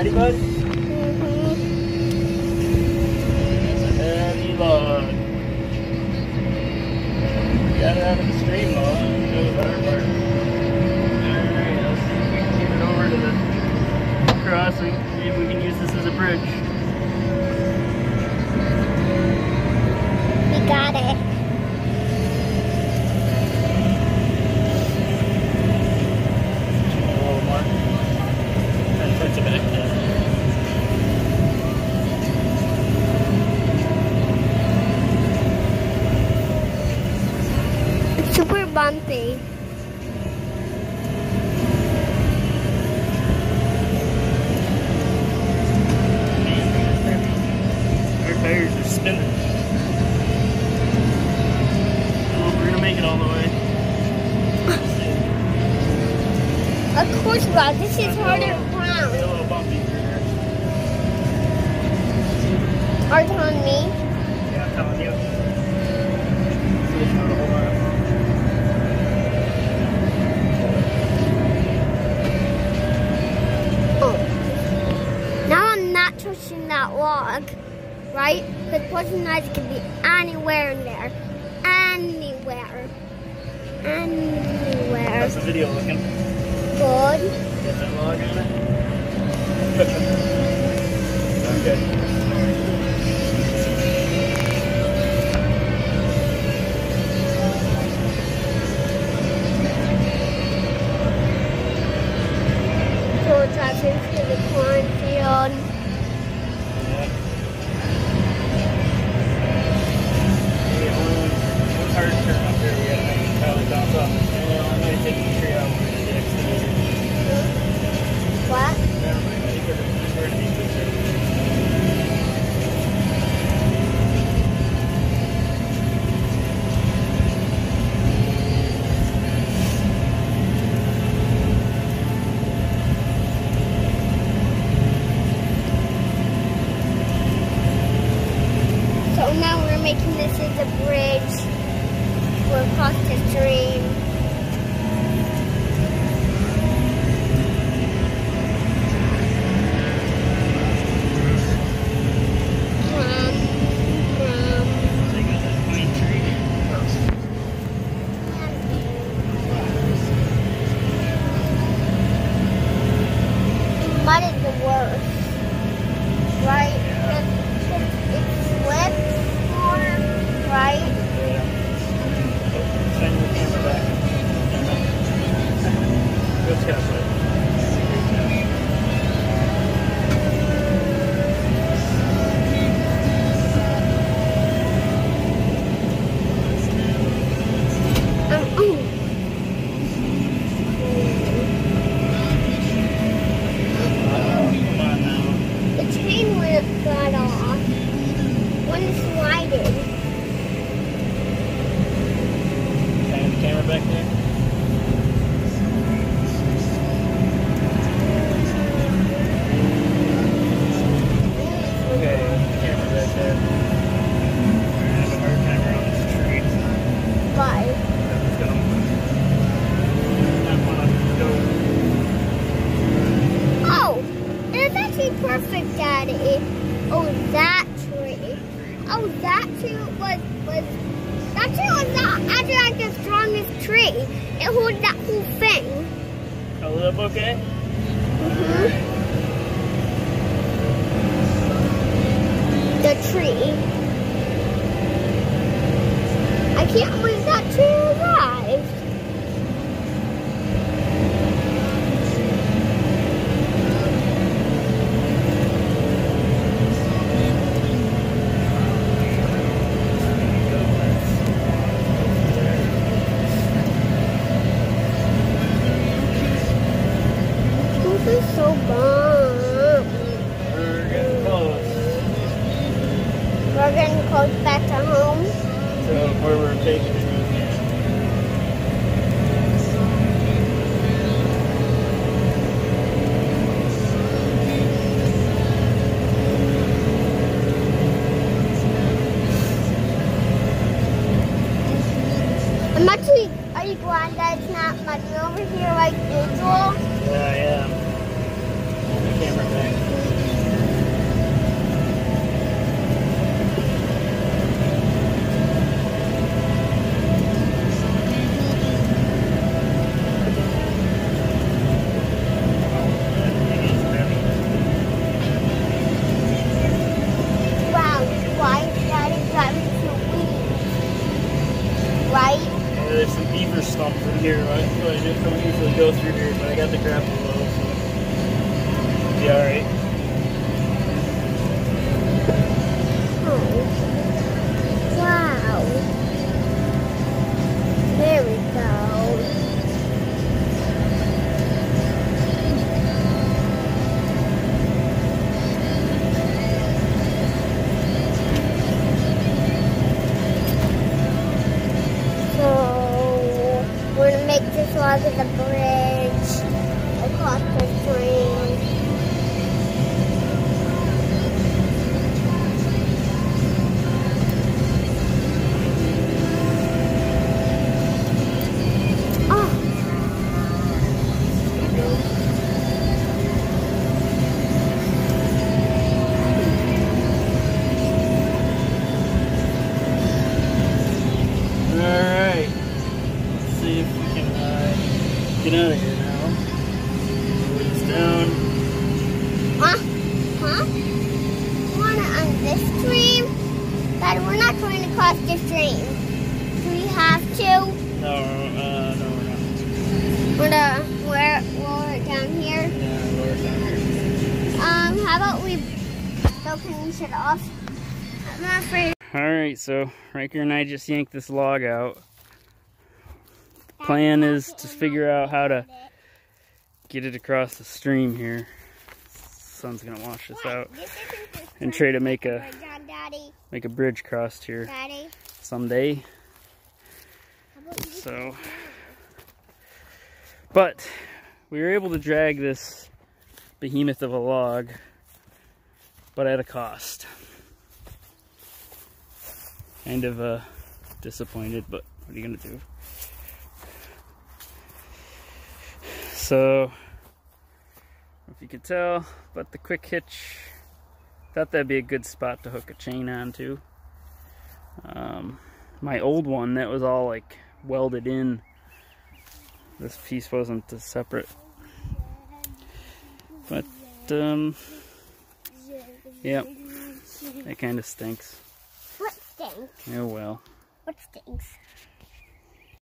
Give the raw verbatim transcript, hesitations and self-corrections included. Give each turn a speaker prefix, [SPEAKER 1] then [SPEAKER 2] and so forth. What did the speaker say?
[SPEAKER 1] Ready, bud?
[SPEAKER 2] Mm-hmm.
[SPEAKER 1] That's a heavy log. You gotta have it straight log. You know the better part. Alright, let's see if we can get it over to the crossing. Maybe we can use this as a bridge.
[SPEAKER 2] We got it. It's super bumpy.
[SPEAKER 1] Our tires are spinning. Oh, we're gonna make it all the way.
[SPEAKER 2] Of course, God, this is harder
[SPEAKER 1] It's a
[SPEAKER 2] ground.
[SPEAKER 1] little bumpy through there.
[SPEAKER 2] Are you telling me?
[SPEAKER 1] Yeah, I'm telling you. See if it'll hold on.
[SPEAKER 2] Oh. Now I'm not touching that log, right? Because poison knives can be anywhere in there. Anywhere. Anywhere.
[SPEAKER 1] How's the video looking?
[SPEAKER 2] Good.
[SPEAKER 1] Get that log in it. Okay.
[SPEAKER 2] So we're driving to the cornfield.
[SPEAKER 1] Yeah. Maybe one, one hard turn up there we gotta make it probably bounce off. Yeah, I'm gonna take the tree out with the excavator.
[SPEAKER 2] What?
[SPEAKER 1] Never mind, I think we're gonna turn these pictures.
[SPEAKER 2] So now we're making this as a bridge. We're across the stream. Um, um,
[SPEAKER 1] Take out that pine tree.
[SPEAKER 2] mud is the worst, right?
[SPEAKER 1] Yeah.
[SPEAKER 2] It, it slips more, right?
[SPEAKER 1] Yeah. Send your camera back. Just gotta put it.
[SPEAKER 2] Um, ooh.
[SPEAKER 1] Come on now.
[SPEAKER 2] The chain went got off when it slided.
[SPEAKER 1] Hang the camera back there. Okay, camera back there. We're gonna have a hard time around this tree.
[SPEAKER 2] Why?
[SPEAKER 1] It's gonna not wanna go.
[SPEAKER 2] Oh, it's actually perfect, Daddy. Oh, that tree. Oh, that tree was was that tree was not actually like the strongest tree. It held that whole thing.
[SPEAKER 1] Hold it up okay?
[SPEAKER 2] Mhm. The tree. I can't believe that tree arrived. This is so bummed.
[SPEAKER 1] We're getting close.
[SPEAKER 2] We're getting close back to home.
[SPEAKER 1] So where we're taking it.
[SPEAKER 2] I'm actually, are you glad that it's not muddy over here like usual?
[SPEAKER 1] Yeah, I am. the grapple wheel, so it'll be alright.
[SPEAKER 2] Oh. Wow. There we go. So we're gonna make this log as a bridge across the stream.
[SPEAKER 1] Get out of here now. It's down.
[SPEAKER 2] Huh? Huh? You want it on this stream? Dad, we're not going to cross the stream. Do we have to?
[SPEAKER 1] No, uh, no, we're not.
[SPEAKER 2] We're gonna we're lower it down here.
[SPEAKER 1] Yeah, lower it down here.
[SPEAKER 2] Um, how about we go finish it off? I'm not afraid.
[SPEAKER 1] Alright, so Riker and I just yanked this log out. Plan is to figure out how to get it across the stream here. Sun's gonna wash this out and try to make a make a bridge across here someday. So, but we were able to drag this behemoth of a log, but at a cost. Kind of uh, disappointed, but what are you gonna do? So, if you could tell, but the quick hitch, thought that'd be a good spot to hook a chain onto. Um, my old one, that was all like welded in. This piece wasn't separate. But, um, yep, that kind of stinks.
[SPEAKER 2] What stinks?
[SPEAKER 1] Oh well.
[SPEAKER 2] What stinks?